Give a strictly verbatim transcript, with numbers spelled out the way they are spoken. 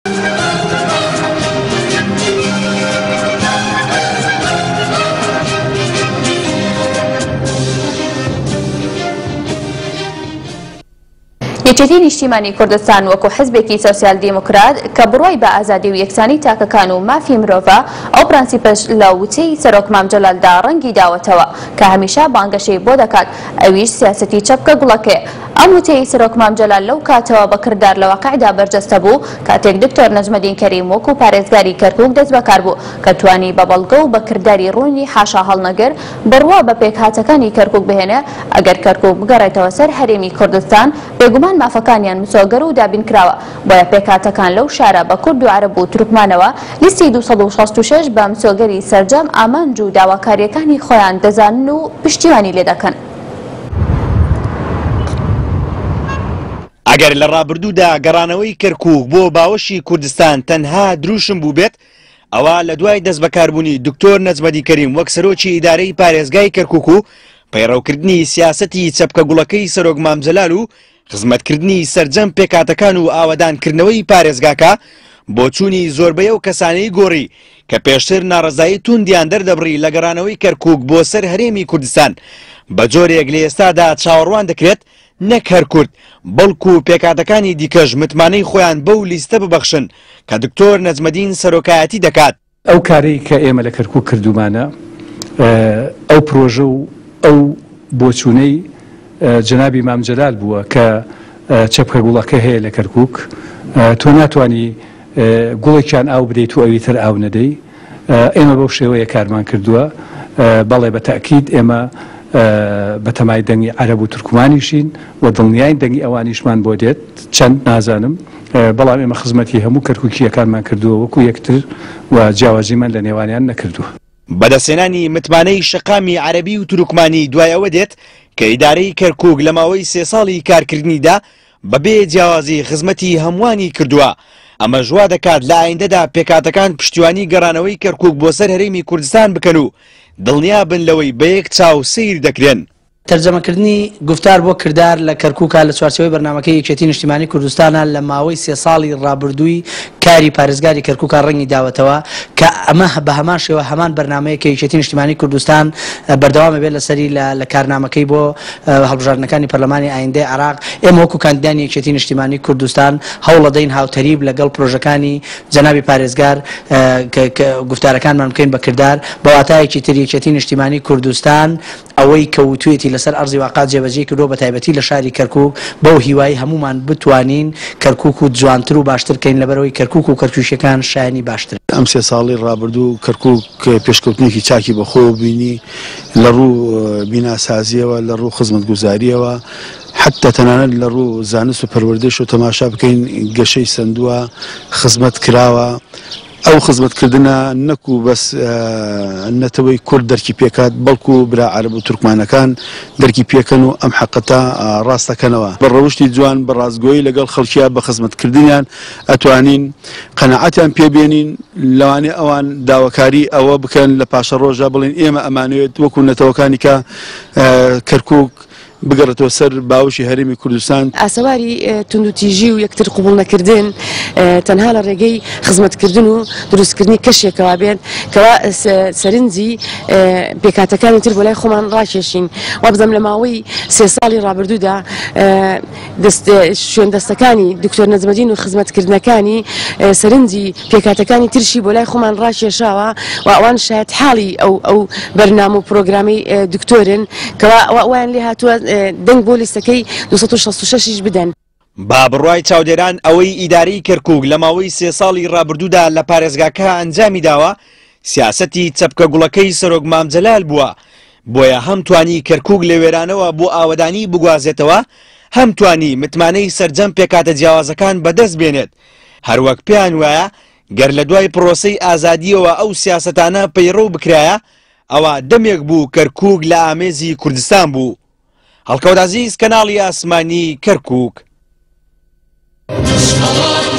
یەکێتی نیشتیمانی کوردستان وەکو حزبێکی سۆسیال دیموکرات کە بڕوای بە ئازادی و یەکسانی تاکەکان و مافی مرۆڤە ئەو پرەنسیپەش لە ووتەی سەرۆک مام جەلالدا ڕەنگی داوەتەوە کە هەمیشە بانگەشەی بۆ دەکات ئەویش سیاسەتی چەپکە گوڵەکەیە. ئەم ووتەی سەرۆک مام جەلال لەو کاتەوە بەکردار لە واقعدا بەرجەستە بوو کاتێک دکتۆر نەجمەدین کەریم وەکو پارێزگاری کەرکووک دەست بەکار بوو کە توانی بە بەڵگە و بەکرداری ڕوونی حاشا هەڵنەگر بڕوا بە پێکهاتەکانی کەرکووک بهێنێ ئەگەر کەرکووک بگەڕێتەوە سەر هەرێمی کوردستان بێگومان مافەکانیان مسۆگەر و دابین کراوە. بۆیە پێکهاتەکان لەو شارە بە کورد و عەرەب و تورکمانەوە لیستی دووسەد و شەست و شەش بە مسۆگەری سەرجەم ئامانج و داواکاریەکانی خۆیان دەزانن و پشتیوانی لێ دەکەن. ئەگەر لە ڕابردوودا گەڕانەوەی کەرکووک بۆ باوەشی کوردستان تەنها دروشم بوو بێت ئەوە لە دوای دەست بەکاربوونی دکتۆر نەجمەدی کەریم وەک سەرۆکی ئیدارەی پارێزگای کەرکووک و پەیڕەوکردنی سیاسەتی چەپکە گوڵەکەی سەرۆک مام جەلال و خزمەتکردنی سەرجەم پێکاتەکان و ئاوەدانکردنەوەی پارێزگاکە بۆ چوونی زۆربەیە و کەسانەی گۆڕی کە پێشتر ناڕەزایی توندیان دەردەبڕی لە گەڕانەوەی کەرکووک بۆ سەر هەرێمی کوردستان بە جۆرێک لە ئێستادا چاوەڕوان دەکرێت نەک هەر کورد بەڵکو و پێکاتەکانی دیکەش متمانەی خۆیان بەو لیستە ببەخشن کە دکتۆر نەجمەدین سەرۆکایەتی دەکات. ئەو کارەی کە ئێمە لە کەرکووک کردومانە ئەو پرۆژە و ئەو بۆچوونەی جنابی مام جەلال بووە کە چەپکە گوڵەکە هەیە لە کەرکووک تۆ ناتوانی گوڵێکیان ئاو بدەیت و ئەوی تر ئاو نەدەی. ئێمە بەو شێوەیە کارمان کردووە. بەڵێ بە تەئکید ئێمە بە تەمای دەنگی عەرەب و تورکمانیشین و دڵنیاین دەنگی ئەوانیشمان بۆ دێت چەند نازانم بەڵام ئێمە خزمەتی هەموو کەرکووکیەکانمان کردووە وەکو یەکتر و جیاوازیمان لە نێوانیان نەکردووە. بەدەستێنانی متمانەی شەقامی عەرەبی و تورکمانی دوایەوە دێت کە ئیدارەی کەرکووک لە ماوەی سێ ساڵی کارکردنیدا بەبێ جیاوازی خزمەتی هەمووانی کردووە. ئەمە ژوا دەکات لە ئایندەدا پێکاتەکان پشتیوانی گەڕانەوەی کەرکووک بۆ سەر هەرێمی کوردستان بکەن و دڵنیا بن لەوەی بە یەک چاو سیر دەکرێن. تەرجەمەکردنی گفتار بۆ کردار لە کەرکووکە لە چوارچەوەی بەرنامەکەی یەکێتی نیشتیمانی کوردستانە لە ماوەی سێ ساڵی ڕابردووی کاری پارێزگاری کەرکووکە ڕەنگی داوەتەوە کە ئەمە بە هەمان شێوە هەمان بەرنامەیە کە یەکێتی نیشتیمانی کوردستان بەردەوامە بێت لەسەری لە کارنامەکەی بۆ هەڵبژاردنەکانی پەرلەمانی ئایندەی عێراق. ئێمە وەکو کاندیدانی یەکێتی نیشتیمانی کوردستان هەوڵ دەدەین هاوتەریب لەگەڵ پرۆژەکانی جەنابی پارێزگار گفتارەکانمان بکەین بە کردار بە واتایەکی تر یەکێتی نیشتیمانی کوردستان ئەوەی کەوتوێتی لەسەر ئەرزی واقعات جێبەجێ کردو بە تایبەتی لە شاری کەرکووک بەو هیوای هەمومان بتوانین کەرکووک و جوانتر و باشتر کەین لەبەرەوەی کەرکووک و کەرکووشەکان شایانی باشتر. ئەم سێ ساڵی ڕابردوو کەرکووک پێشکەوتنێکی چاکی بەخۆ بینی لە ڕوو بیناسازیەوە لە ڕوو خزمەتگوزاریەوە حتى تەنانەت لە ڕوو زانست و پەروەردەش و تەماشا بکەین گەشەی سندووە خزمەت کراوە. ئەو خزمەتکردنە نەکو بەس نەتەوەی کورد دەرکی پێکات بەڵکو برا عەرەب و تورکمانەکان دەرکی پێکەن و ئەم حەقەتە ڕاستەکەنەوە. بە ڕەوشتی جوان بە ڕازگۆیی لەگەڵ خەڵکیە بە خزمەتکردنیان ئەتوانین قەنەعەتیان پێبێنین لەوانێ ئەوان داواکاری ئەوە بکەن لە پاشە ڕۆژە بڵین ئێمە ئەمانوێت وەکو نەتەوەکانی کە کەرکووک بگەڕێتەوە سەر باوشی هەرێمی کوردستان. ئاسەواری توندوتیژی و یەکتر قوبوڵ نەکردن تەنها لە ڕێگەی خزمەتکردن و دروستکردنی کەشێکەوە بێت کەوا سەرنجی پێکاتەکانی تر بۆ لای خۆمان ڕاکێشین. وا بزەم لە ماوەی سێ ساڵی ڕابردوودا شوێن دەستەکانی دکتۆر نەجمەدین و خزمەتکردنەکانی سەرنجی پێکاتەکانی ترشی بۆ لای خۆمان ڕاکێشاوە و ئەوان شاید حاڵی ئەو ئەو بەرنامە و پرۆگرامی دکتۆرن کەوا ئەویان لێ هاتووە دەنگ بۆ لیستەکەی دووسەد و شەست و شەش بدەن. با بڕوای چاودێران ئەوەی ئیدارەی کەرکووک لە ماوەی سێ ساڵی ڕابردوودا لە پارێزگاکە ئەنجامی داوە سیاسەتی چەپکە گوڵەکەی سەرۆک مام جەلال بووە. بۆیە هەم توانی کەرکووک لە وێرانەوە بۆ ئاوەدانی بگوازێتەوە هەم توانی متمانەی سەرجەم پێکاتە جیاوازەکان بەدەست بێنێت. هەروەک پێیان وایە گەر لە دوای پرۆسەی ئازادیەوە ئەو سیاسەتانە پەیڕۆ بکرایە ئەوە دەمێک بوو کەرکووک لە ئامێزی کوردستان بوو. هەڵکەوت عەزیز کەناڵی ئاسمانی کەرکووک.